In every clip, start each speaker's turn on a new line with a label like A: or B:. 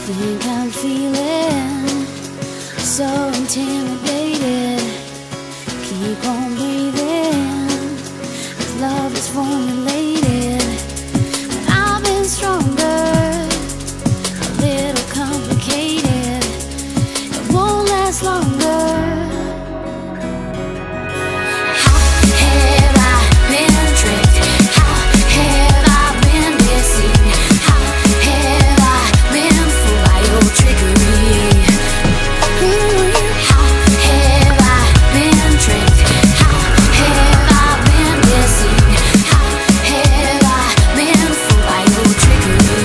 A: think I'm feeling so intimidated. Keep on breathing, 'cause love is formulated. And I've been stronger, a little complicated. It won't last longer. How have I been tricked? How have I been deceived? How have I been fooled by your trickery? How have I been tricked? How have I been deceived? How have I been fooled by your trickery?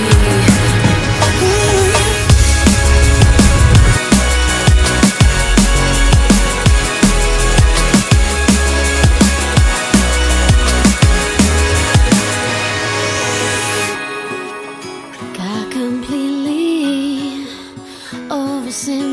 A: Got completely oversimplified